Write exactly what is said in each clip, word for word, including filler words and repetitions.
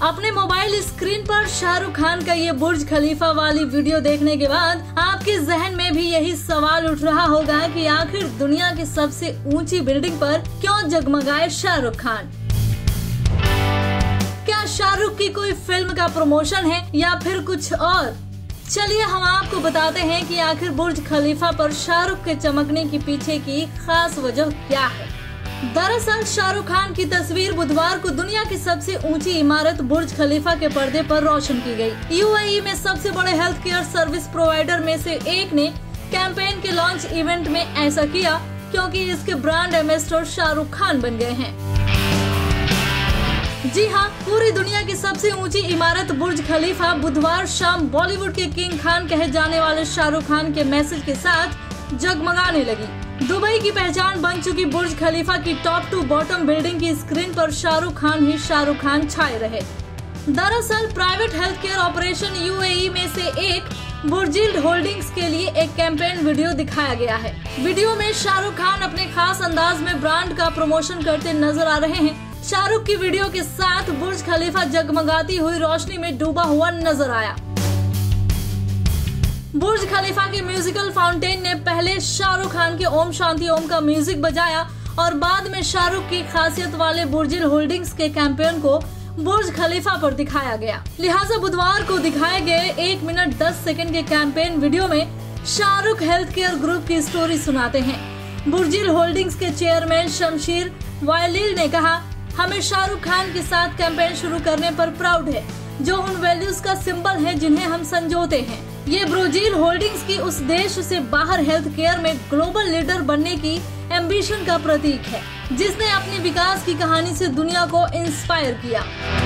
अपने mobile screen पर शाहरुख खान का ये बुर्ज खलीफा वाली वीडियो देखने के बाद आपके जहन में भी यही सवाल उठ रहा होगा कि आखिर दुनिया की सबसे ऊंची बिल्डिंग पर क्यों जगमगाए शाहरुख खान। क्या शाहरुख की कोई फिल्म का प्रमोशन है या फिर कुछ और? चलिए हम आपको बताते हैं कि आखिर बुर्ज खलीफा पर शाहरुख के चमकने के पीछे की खास वजह क्या है। दरअसल शाहरुख खान की तस्वीर बुधवार को दुनिया की सबसे ऊंची इमारत बुर्ज खलीफा के पर्दे पर रोशन की गई। यूएई में सबसे बड़े हेल्थ केयर सर्विस प्रोवाइडर में से एक ने कैंपेन के लॉन्च इवेंट में ऐसा किया क्योंकि इसके ब्रांड एम्बेसडर शाहरुख खान बन गए हैं। जी हाँ, पूरी दुनिया की सबसे ऊंची इमारत बुर्ज खलीफा बुधवार शाम बॉलीवुड के किंग खान कहे जाने वाले शाहरुख खान के मैसेज के साथ जगमगाने लगी। दुबई की पहचान बन चुकी बुर्ज खलीफा की टॉप टू बॉटम बिल्डिंग की स्क्रीन पर शाहरुख खान ही शाहरुख खान छाए रहे। दरअसल private health care operation U A E में से एक बुर्जिल होल्डिंग्स के लिए एक कैंपेन वीडियो दिखाया गया है। वीडियो में शाहरुख खान अपने खास अंदाज में ब्रांड का प्रमोशन करते नजर आ रहे हैं। शाहरुख की वीडियो के साथ बुर्ज खलीफा जगमगाती हुई रोशनी में डूबा हुआ नजर आया। बुर्ज खलीफा के म्यूजिकल फाउंटेन ने पहले शाहरुख खान के ओम शांति ओम का म्यूजिक बजाया और बाद में शाहरुख की खासियत वाले बुर्जिल होल्डिंग्स के कैंपेन को बुर्ज खलीफा पर दिखाया गया। लिहाजा बुधवार को दिखाए गए एक मिनट दस सेकंड के कैंपेन वीडियो में शाहरुख हेल्थ केयर ग्रुप की स्टोरी सुनाते हैं। बुर्जिल होल्डिंग्स के चेयरमैन शमशीर वायलिल ने कहा, हमें शाहरुख खान के साथ कैंपेन शुरू करने पर प्राउड है, जो उन वैल्यूज का सिंबल है जिन्हें हम संजोते हैं। ये बुर्जिल होल्डिंग्स की उस देश से बाहर हेल्थ केयर में ग्लोबल लीडर बनने की एम्बिशन का प्रतीक है, जिसने अपनी विकास की कहानी से दुनिया को इंस्पायर किया।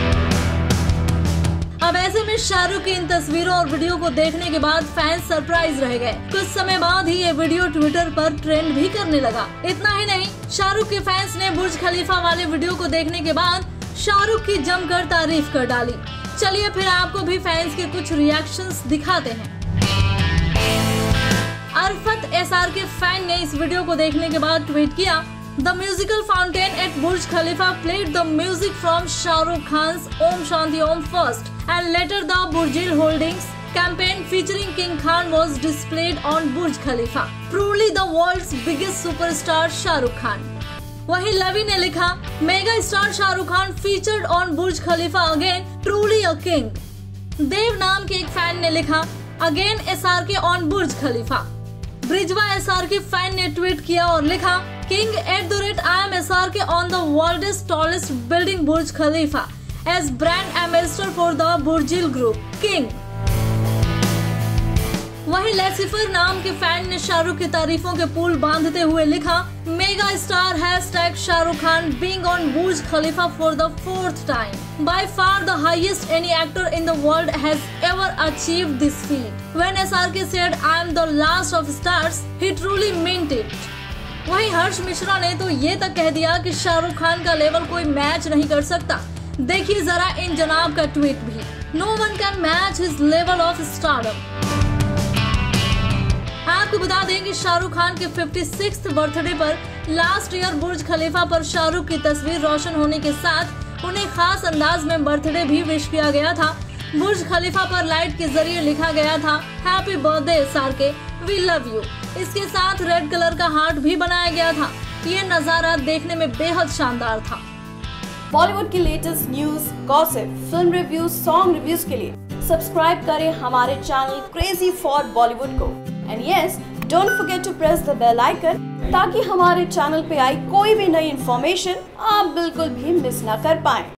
अब ऐसे में शाहरुख की इन तस्वीरों और वीडियो को देखने के बाद फैंस सरप्राइज रह गए। कुछ समय बाद ही ये वीडियो ट्विटर पर ट्रेंड भी करने लगा। इतना ही नहीं, शाहरुख के फैंस ने बुर्ज खलीफा वाले वीडियो को देखने के बाद शाहरुख की जमकर तारीफ कर डाली। चलिए फिर आपको भी फैंस के कुछ रिएक्शंस दिखाते हैं। अरफत एसआर के फैन ने इस वीडियो को देखने के बाद ट्वीट किया, the musical fountain at Burj Khalifa played the music from Shahrukh Khan's Om Shanti Om first and later the Burjil Holdings campaign featuring King Khan was displayed on Burj Khalifa. Truly the world's biggest superstar Shahrukh Khan. वहीं लवी ने लिखा, mega star Shahrukh Khan featured on Burj Khalifa again, truly a king. Dev नाम के एक fan ने लिखा, again S R K on Burj Khalifa. ब्रिजवा एसआर के फैन ने ट्वीट किया और लिखा, king at the rate I am S R K on the world's tallest building Burj Khalifa as brand ambassador for the Burjil Group, King। वहीं Lucifer नाम के fan ने शाहरुख की तारीफों के पुल बांधते हुए लिखा, mega star hashtag Shahrukh Khan being on Burj Khalifa for the fourth time, by far the highest any actor in the world has ever achieved this feat। When S R K said I am the last of stars, he truly meant it। वहीं हर्ष मिश्रा ने तो ये तक कह दिया कि शाहरुख खान का level कोई मैच नहीं कर सकता। देखिए जरा इन जनाब का ट्वीट भी, no one can match his level of stardom. आपको बता दें कि शाहरुख खान के छप्पनवें बर्थडे पर लास्ट ईयर बुर्ज खलीफा पर शाहरुख की तस्वीर रोशन होने के साथ उन्हें खास अंदाज में बर्थडे भी विश किया गया था। बुर्ज खलीफा पर लाइट के जरिए लिखा गया था, happy birthday S R K, we love you. इसके साथ रेड कलर का हार्ट भी बनाया गया था। ये नजारा देखने में बेहद शानदार था। बॉलीवुड की latest news, gossip, film reviews, song reviews के लिए सब्सक्राइब करें हमारे चैनल क्रेजी फॉर बॉलीवुड को। And yes, don't forget to press the bell icon ताकि हमारे चैनल पे आई कोई भी नई इन्फॉर्मेशन आप बिल्कुल भी मिस ना कर पाएं।